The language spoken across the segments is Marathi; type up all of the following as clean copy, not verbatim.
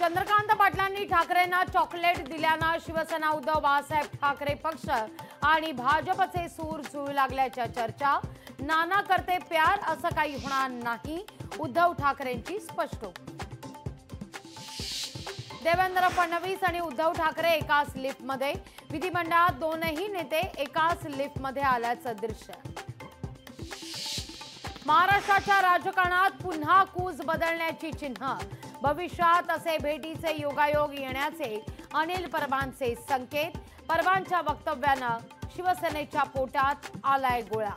चंद्रकांत पाटलांनी ठाकरेंना चॉकलेट दिल्यानं शिवसेना उद्धव बाळासाहेब ठाकरे पक्ष आणि भाजपचे सूर जुळू लागल्याच्या चर्चा। नाना करते प्यार असं काही होणार नाही, उद्धव ठाकरेंची स्पष्टोक्ती। देवेंद्र फडणवीस आणि उद्धव ठाकरे एकाच लिफ्टमध्ये, विधिमंडळात दोनही नेते एकाच लिफ्टमध्ये आल्याचं दृश्य। महाराष्ट्राच्या राजकारणात पुन्हा कूच बदलण्याची चिन्ह, भविष्यात असे भेटीचे योगायोग येण्याचे अनिल परबांचे संकेत। परबांच्या वक्तव्यानं शिवसेनेच्या पोटात आलाय गोळा।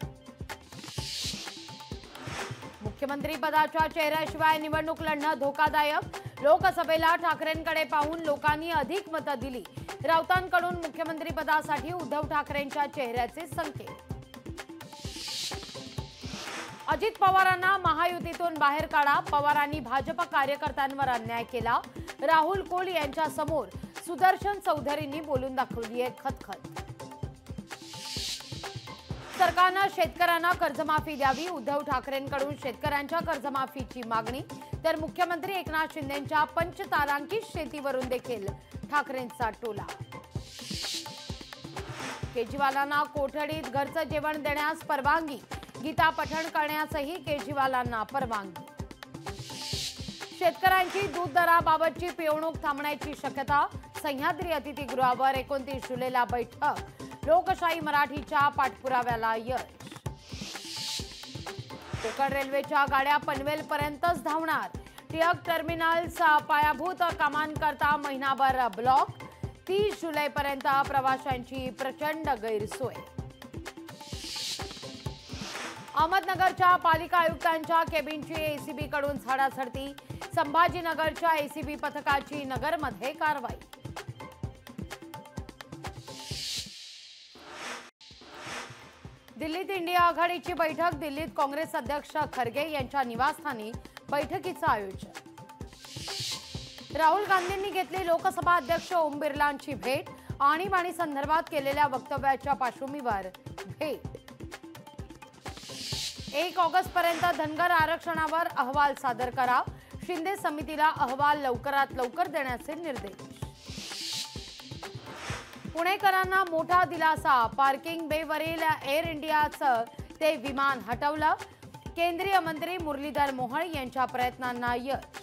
मुख्यमंत्री पदाच्या चेहऱ्याशिवाय निवडणूक लढणं धोकादायक, लोकसभेला ठाकरेंकडे पाहून लोकांनी अधिक मतं दिली। राऊतांकडून मुख्यमंत्री पदासाठी उद्धव ठाकरेंच्या चेहऱ्याचे संकेत। अजित पवारांना महायुतीतून बाहेर काढा, पवारांनी भाजप कार्यकर्त्यांवर अन्याय केला। राहुल कोल यांच्या समोर सुदर्शन चौधरींनी बोलून दाखवली आहे खतखत। सरकारनं शेतकऱ्यांना कर्जमाफी द्यावी, उद्धव ठाकरेंकडून शेतकऱ्यांच्या कर्जमाफीची मागणी। तर मुख्यमंत्री एकनाथ शिंदेंच्या पंचतारांकित शेतीवरून देखील ठाकरेंचा टोला। केजरीवालांना कोठडीत घरचं जेवण देण्यास परवानगी, गीता पठण करण्यासही केजरीवालांना परवानगी। शेतकऱ्यांची दूध दराबाबतची पिळवणूक थांबण्याची शक्यता, सह्याद्री अतिथीगृहावर 29 जुलैला बैठक। लोकशाही मराठीच्या पाठपुराव्याला यश। कोकण रेल्वेच्या गाड्या पनवेलपर्यंतच धावणार, टिळक टर्मिनल्स पायाभूत कामांकरता महिनाभर ब्लॉक। 30 जुलैपर्यंत प्रवाशांची प्रचंड गैरसोय। अहमदनगरच्या पालिका आयुक्तांच्या केबिनची एसीबी कडून झाडाझडती, संभाजीनगरच्या एसीबी पथकाची नगरमध्ये कारवाई। दिल्लीत इंडिया आघाडीची बैठक, दिल्लीत काँग्रेस अध्यक्ष खरगे यांच्या निवासस्थानी बैठकीचं आयोजन। राहुल गांधींनी घेतली लोकसभा अध्यक्ष ओम बिर्लांची भेट, आणीबाणी संदर्भात केलेल्या वक्तव्याच्या पार्श्वभूमीवर भेट। 1 ऑगस्टपर्यंत धनगर आरक्षणावर अहवाल सादर करा, शिंदे समितीला अहवाल लवकरात लवकर देण्याचे निर्देश। पुणेकरांना मोठा दिलासा, पार्किंग बेवरील एअर इंडियाचं ते विमान हटवलं। केंद्रीय मंत्री मुरलीधर मोहोळ यांच्या प्रयत्नांना यश।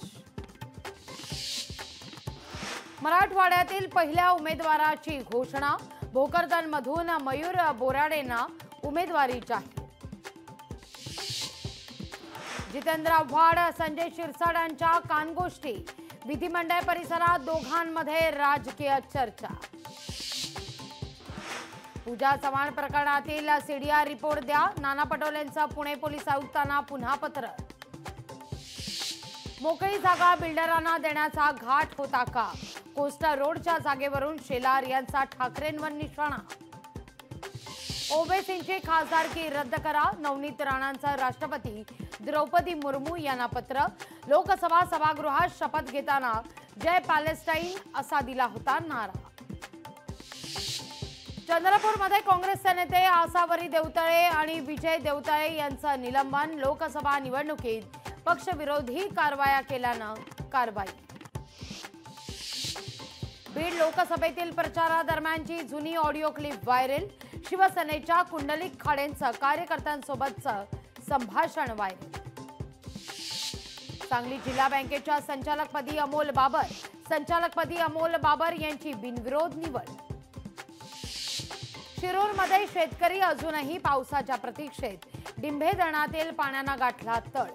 मराठवाड्यातील पहिल्या उमेदवाराची घोषणा, भोकरदनमधून मयूर बोराडेंना उमेदवारी जाहीर। जितेंद्र आव्हाड, संजय शिरसाटांच्या कानगोष्टी, विधिमंडळ परिसरात दोघांमध्ये राजकीय चर्चा। पूजा चव्हाण प्रकरणातील सीडीआर रिपोर्ट द्या, नाना पटोलेंचं पुणे पोलीस आयुक्तांना पुन्हा पत्र। मोकळी जागा बिल्डरांना देण्याचा घाट होता का, कोस्टर रोडच्या जागेवरून शेलार यांचा ठाकरेंवर निशाणा। ओबीसींची खासदारकी रद्द करा, नवनीत राणांचं राष्ट्रपती द्रौपदी मुर्मू यांना पत्र। लोकसभा सभागृहात शपथ घेताना जय पॅलेस्टाईन असा दिला होता नारा। चंद्रपूरमध्ये काँग्रेसचे नेते आसावरी देवतळे आणि विजय देवतळे यांचं निलंबन, लोकसभा निवडणुकीत पक्षविरोधी कारवाया केल्यानं कारवाई। बीड लोकसभेतील प्रचारादरम्यानची जुनी ऑडिओ क्लिप व्हायरल, शिवसेनेच्या कुंडलिक खाडेंचं कार्यकर्त्यांसोबतचं संभाषण व्हायरल। सांगली जिल्हा बँकेच्या संचालकपदी अमोल बाबर, संचालकपदी अमोल बाबर यांची बिनविरोध निवड। शिरूरमध्ये शेतकरी अजूनही पावसाच्या प्रतीक्षेत, डिंभे धरणातील पाण्यानं गाठला तळ।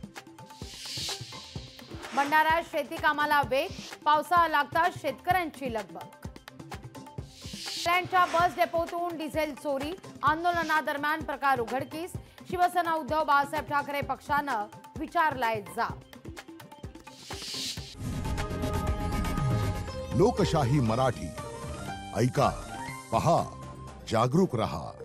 भंडाऱ्यात शेती कामाला वेग, पावसाळा लागताच शेतकऱ्यांची लगबग। ट्रेनच्या बस डेपोतून डिझेल चोरी, आंदोलनादरम्यान प्रकार उघडकीस, शिवसेना उद्धव बाळासाहेब ठाकरे पक्षानं विचारलाय जाब। लोकशाही मराठी ऐका, पहा, जागरूक रहा।